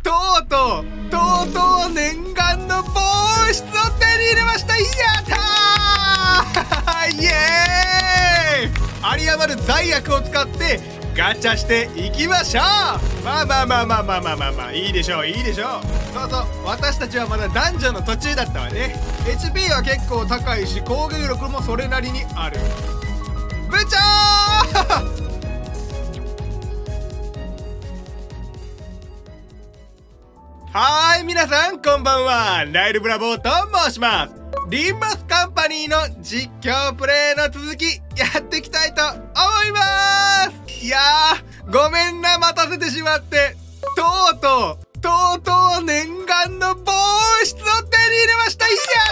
とう念願の防湿を手に入れました。やったーイエーイ。有り余る罪悪を使ってガチャしていきましょう。まあいいでしょう。そう私たちはまだダンジョンの途中だったわね。 HP は結構高いし攻撃力もそれなりにある。部長はーい、皆さんこんばんは。ナイルブラボーと申します。リンバスカンパニーの実況プレイの続きやっていきたいと思います。いやーごめんな、待たせてしまって。とうとう念願の防湿を手に入れました。や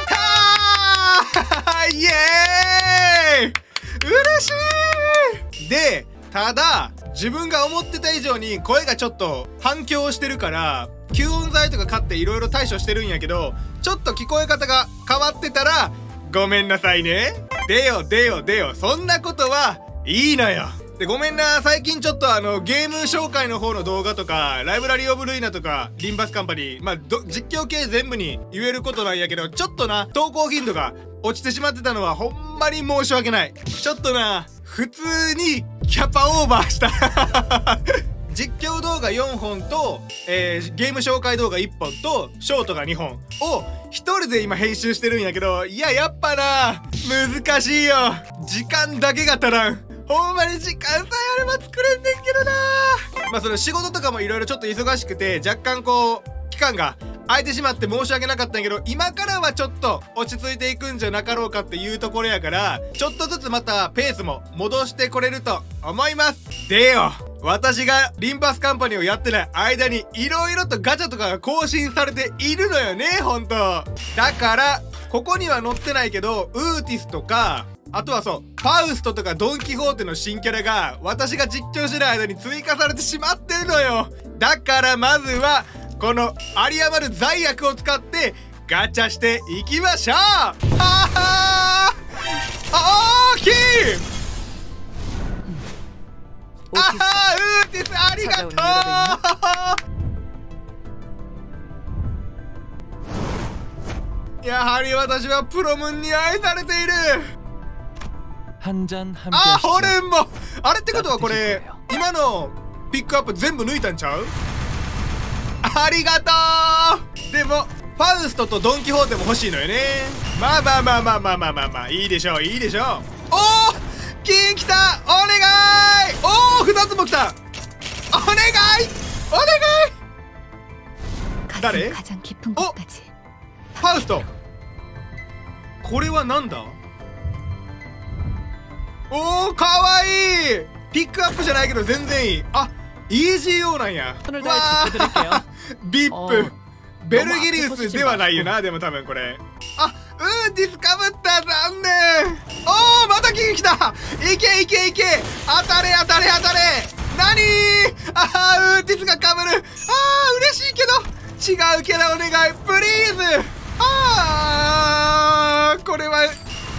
ったーイエーイ、嬉しい。でただ自分が思ってた以上に声がちょっと反響してるから吸音材とか買っていろいろ対処してるんやけど、ちょっと聞こえ方が変わってたらごめんなさいね。でよそんなことはいいのよ。でごめんな、最近ちょっとゲーム紹介の方の動画とかライブラリーオブルイナとかリンバスカンパニー実況系全部に言えることなんやけど、ちょっとな投稿頻度が落ちてしまってたのはほんまに申し訳ない。ちょっとな普通にキャパオーバーした実況動画4本と、ゲーム紹介動画1本とショートが2本を1人で今編集してるんやけど、やっぱな難しいよ。時間だけが足らん。ほんまに時間さえあれば作れんねんけどな。その仕事とかもいろいろちょっと忙しくて若干こう期間が空いてしまって申し訳なかったんやけど、今からはちょっと落ち着いていくんじゃなかろうかっていうところやから、ちょっとずつまたペースも戻してこれると思います。でよ、私がリンバスカンパニーをやってない間にいろいろとガチャとかが更新されているのよね、ほんと。だからここには載ってないけどウーティスとか、あとはそうファウストとかドン・キホーテの新キャラが私が実況してる間に追加されてしまってるのよ。だからまずはこの有り余る罪悪を使ってガチャしていきましょう。大きい。ウーティスありがとう。やはり私はプロムンに愛されている。ホルンもあれってことはこれ今のピックアップ全部抜いたんちゃう？ありがとう。でもファウストとドン・キホーテも欲しいのよね。まあいいでしょう。おー金来た。お願い。おー2つも来た。お願い誰？おファウスト。これはなんだ？おーかわいい。ピックアップじゃないけど全然いい。あ、EGO なんや。わービップベルギリウスではないよな。でも多分これウーティスかぶった。残念。おーまた金来た。いけ当たれ。なにー。ウーティスがかぶる。嬉しいけど違うキャラお願いプリーズ。これは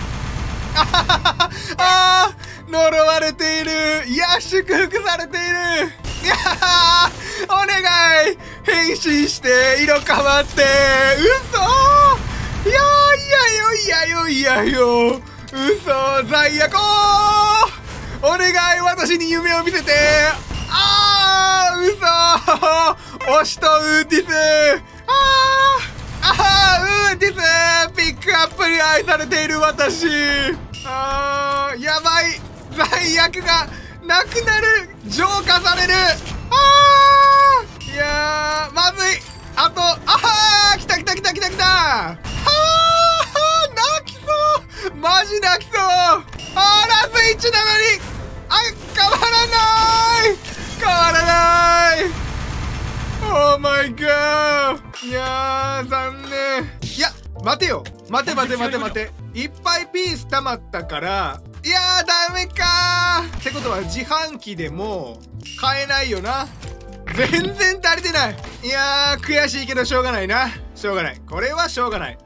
呪われている。いや祝福されている。いやお願い変身して色変わって。嘘。いや嘘。罪悪。お願い私に夢を見せて。嘘。推しとウーティス。ウーティスピックアップに愛されている私。やばい。罪悪がなくなる。浄化される。いやーまずい。あと来た。泣きそう。マジ泣きそう。ラス1なのに変わらない。オーマイガー。いやー残念。いや待て。いっぱいピース溜まったからいやーダメかー。ってことは自販機でも買えないよな。全然足りてない。いやー悔しいけどしょうがない。これはしょうがない。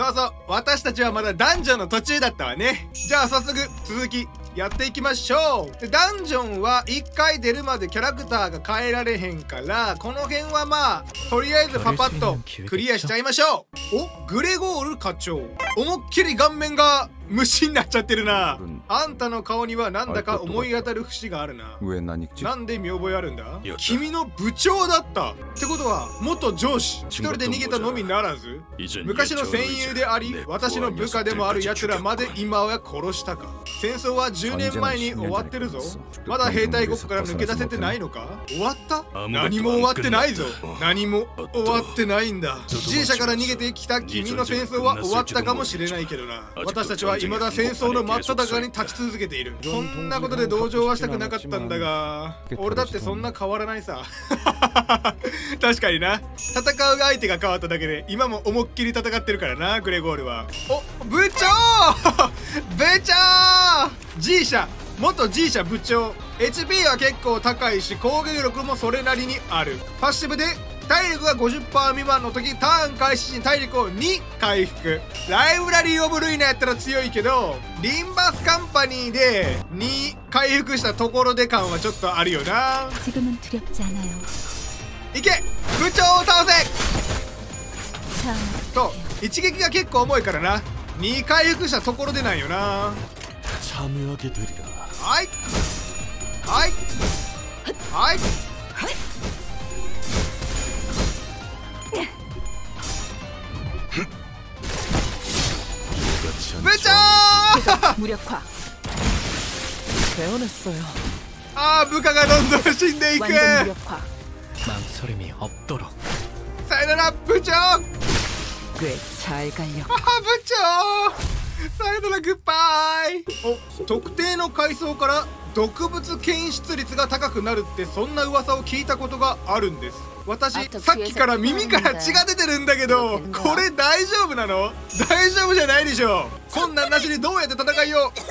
そうそう、私たちはまだダンジョンの途中だったわね。じゃあ早速続きやっていきましょう。でダンジョンは1回出るまでキャラクターが変えられへんから、この辺はまあとりあえずパパッとクリアしちゃいましょう。お、グレゴール課長、思いっきり顔面が虫になっちゃってるな。あんたの顔にはなんだか思い当たる節があるな。なんで見覚えあるんだ。君の部長だったってことは元上司。一人で逃げたのみならず昔の戦友であり私の部下でもある奴らまで今は殺したか。戦争は10年前に終わってるぞ。まだ兵隊ごっこから抜け出せてないのか。終わった？何も終わってないぞ。何も終わってないんだ。G 社から逃げてきた君の戦争は終わったかもしれないけどな。私たちは未だ戦争の真っ只中に立ち続けている。そんなことで同情はしたくなかったんだが、俺だってそんな変わらないさ。確かにな、戦う相手が変わっただけで今も思いっきり戦ってるからな、グレゴールは。お、部長部長 G 社、元 G 社部長。 HP は結構高いし攻撃力もそれなりにある。パッシブで体力が 50% 未満の時ターン開始時に体力を2回復。ライブラリーオブルイナやったら強いけどリンバスカンパニーで2回復したところで感はちょっとあるよな。いけ、部長を倒せ。と一撃が結構重いからな、2回復したところでなんよな。はいはいはい、部長あー、部下がどんどん死んでいく。さよなら部長。あー、部長さよならグッバイ。お、特定の階層から毒物検出率が高くなるってそんな噂を聞いたことがあるんです。私さっきから耳から血が出てるんだけど、これ大丈夫なの？大丈夫じゃないでしょ。こんなんなしにどうやって戦いを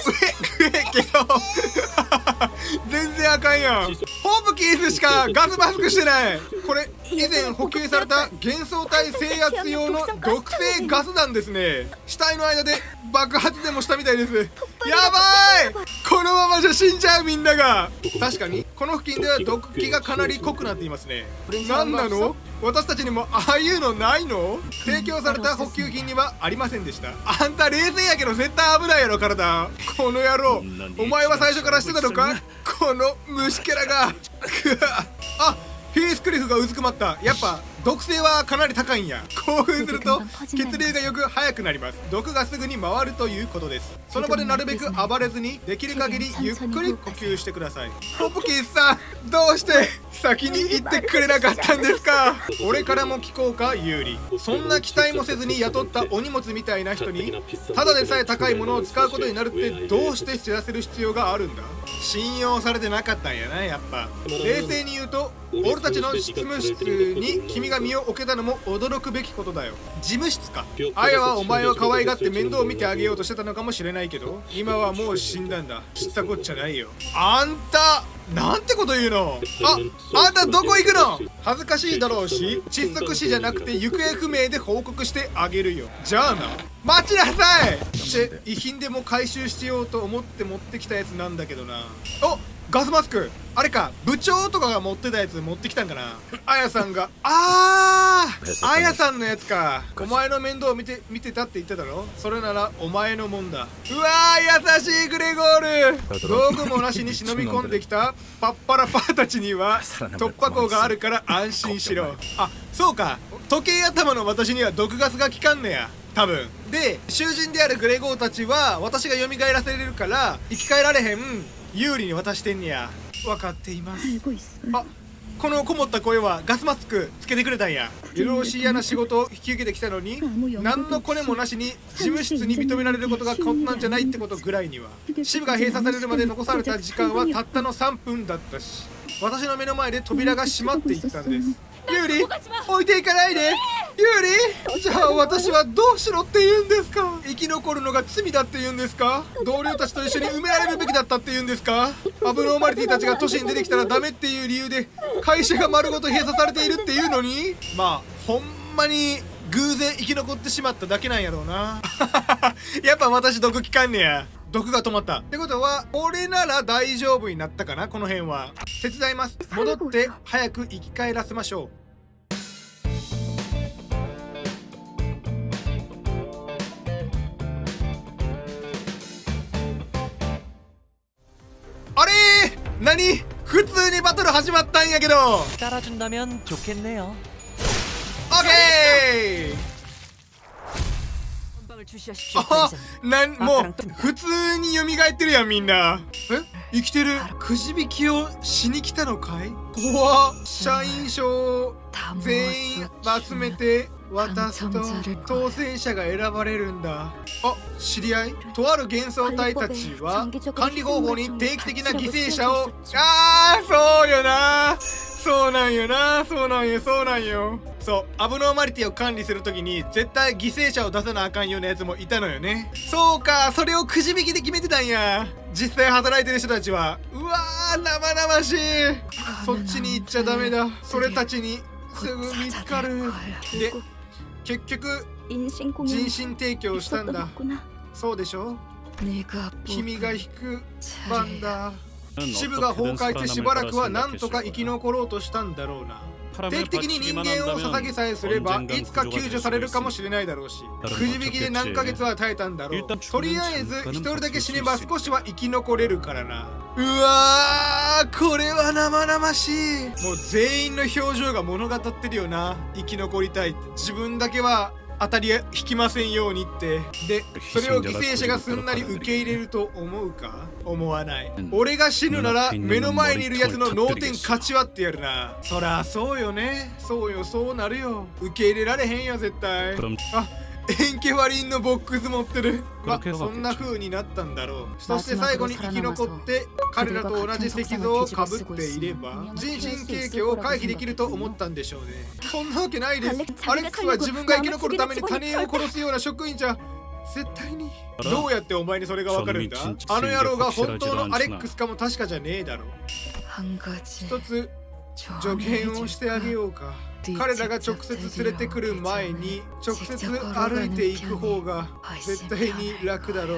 全然あかんやん。ホープキースしかガスマスクしてない。これ以前補給された幻想体制圧用の毒性ガス弾ですね。死体の間で爆発でもしたみたいです。やばい、このままじゃ死んじゃうみんなが。確かにこの付近では毒気がかなり濃くなっていますね。何なの？私たちにもああいうのないの？提供された補給品にはありませんでした。あんた冷静やけど絶対危ないやろ体。この野郎、お前は最初からしてたのか、この虫キャラが。あ、ヒースクリフがうずくまった。やっぱ毒性はかなり高いんや。興奮すると血流がよく速くなります。毒がすぐに回るということです。その場でなるべく暴れずにできる限りゆっくり呼吸してください。ポプキンさん、どうして先に言ってくれなかったんですか。俺からも聞こうかユーリ。そんな期待もせずに雇ったお荷物みたいな人にただでさえ高いものを使うことになるってどうして知らせる必要があるんだ。信用されてなかったんやな。やっぱ冷静に言うと俺たちの執務室に君が身を置けたのも驚くべきことだよ。事務室か。あやはお前を可愛がって面倒を見てあげようとしてたのかもしれないけど今はもう死んだんだ。知ったこっちゃないよ。あんたなんてこと言うの。あんたどこ行くの。恥ずかしいだろうし窒息死じゃなくて行方不明で報告してあげるよ。じゃあな、待ちなさい。遺品でも回収しようと思って持ってきたやつなんだけどな。お、ガスマスク、あれか、部長とかが持ってたやつ持ってきたんかな。あやさんが、あやさんのやつか。お前の面倒を見てたって言ってたろ。それならお前のもんだ。うわー、優しいグレゴール。道具もなしに忍び込んできたパッパラパーたちには突破口があるから安心しろ。あ、そうか、時計頭の私には毒ガスが効かんねや多分。で囚人であるグレゴーたちは私が蘇らせれるから生き返られへん有利に渡してんねや。分かっています。あ、このこもった声はガスマスクつけてくれたんや。よろしいやな仕事を引き受けてきたのに何のコネもなしに事務室に認められることが困難じゃないってことぐらいには。支部が閉鎖されるまで残された時間はたったの3分だったし私の目の前で扉が閉まっていったんです。ユーリ、置いていかないで。ユーリ、じゃあ私はどうしろって言うんですか。生き残るのが罪だって言うんですか。同僚たちと一緒に埋められるべきだったって言うんですか。アブノーマリティたちが都市に出てきたらダメっていう理由で会社が丸ごと閉鎖されているっていうのに、まあほんまに偶然生き残ってしまっただけなんやろうなやっぱ私毒効かんねや。毒が止まったってことは俺なら大丈夫になったかな。この辺は手伝います。戻って早く生き返らせましょう。あれー、何、普通にバトル始まったんやけど。 따라준다면좋겠네요。 オッケー。あ、もう普通に蘇ってるやんみんな。生きてる。くじ引きをしに来たのかい。怖っ。社員証を全員集めて渡すと当選者が選ばれるんだ。あ、知り合い。とある幻想体たちは管理方法に定期的な犠牲者を。そうよな、そうなんよな、そうなんよ、そうなんよ。そう、アブノーマリティを管理するときに絶対犠牲者を出さなあかんようなやつもいたのよね。そうか、それをくじ引きで決めてたんや。実際働いてる人たちは。うわー、生々しい。そっちに行っちゃダメだ。それたちにすぐ見つかる。で、結局人身提供したんだ。そうでしょ。君が引く番だ。支部が崩壊してしばらくはなんとか生き残ろうとしたんだろうな。定期的に人間を捧げさえすればいつか救助されるかもしれないだろうし、くじ引きで何ヶ月は耐えたんだろう。とりあえず一人だけ死ねば少しは生き残れるからな。うわー、これは生々しい。もう全員の表情が物語ってるよな。生き残りたいって。自分だけは当たり引きませんようにって。で、それを犠牲者がすんなり受け入れると思うか。思わない。俺が死ぬなら目の前にいるやつの脳天勝ち割ってやるな。そらそうよね。そうよ、そうなるよ。受け入れられへんよ絶対。あ、エンケファリンのボックス持ってる。ま、そんな風になったんだろう。そして最後に生き残って彼らと同じ石像をかぶっていれば人身提供を回避できると思ったんでしょうね。そんなわけないです。アレックスは自分が生き残るために他人を殺すような職員じゃ絶対に。どうやってお前にそれがわかるんだ。あの野郎が本当のアレックスかも確かじゃねえだろ。一つ助言をしてあげようか。彼らが直接連れてくる前に直接歩いていく方が絶対に楽だろ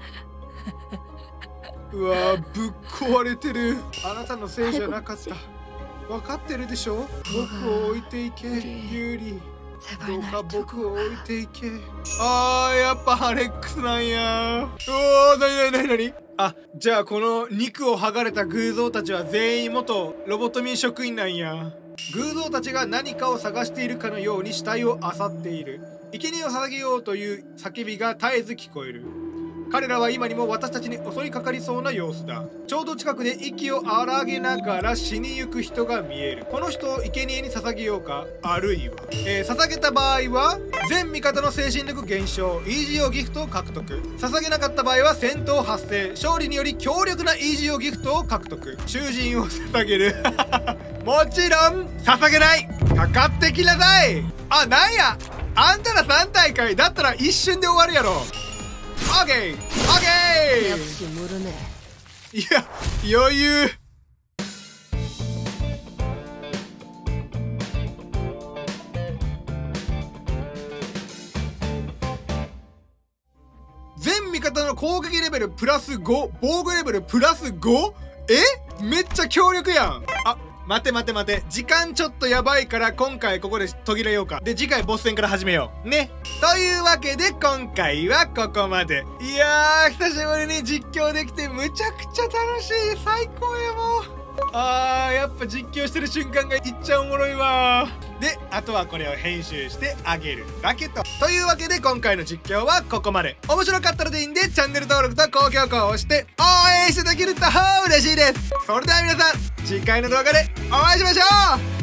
う。うわー、ぶっ壊れてる。あなたのせいじゃなかった。分かってるでしょ。僕を置いていけ、ユーリ。どうか僕を置いていけ。やっぱアレックスなんや。なに。あ、じゃあこの肉を剥がれた偶像たちは全員元ロボトミー職員なんや。偶像たちが何かを探しているかのように死体を漁っている。生贄を捧げようという叫びが絶えず聞こえる。彼らは今にも私たちに襲いかかりそうな様子だ。ちょうど近くで息を荒げながら死にゆく人が見える。この人を生贄に捧げようか、あるいは、捧げた場合は全味方の精神力減少、イージーオギフトを獲得。捧げなかった場合は戦闘発生、勝利により強力なイージーオギフトを獲得。囚人を捧げるもちろん捧げない。かかってきなさい。あ、なんや、あんたら3大会だったら一瞬で終わるやろ。オッケーオッケー。いや、余裕。全味方の攻撃レベルプラス5、防御レベルプラス 5？ めっちゃ強力やん。あ、待て、時間ちょっとやばいから今回ここで途切れようか。で、次回ボス戦から始めようね。というわけで今回はここまで。いやー、久しぶりに実況できてむちゃくちゃ楽しい。最高やもう。やっぱ実況してる瞬間がいっちゃおもろいわ。で、あとはこれを編集してあげるだけと。というわけで今回の実況はここまで。面白かったらでいいんでチャンネル登録と高評価を押して応援していただけると嬉しいです。それでは皆さん、次回の動画でお会いしましょう。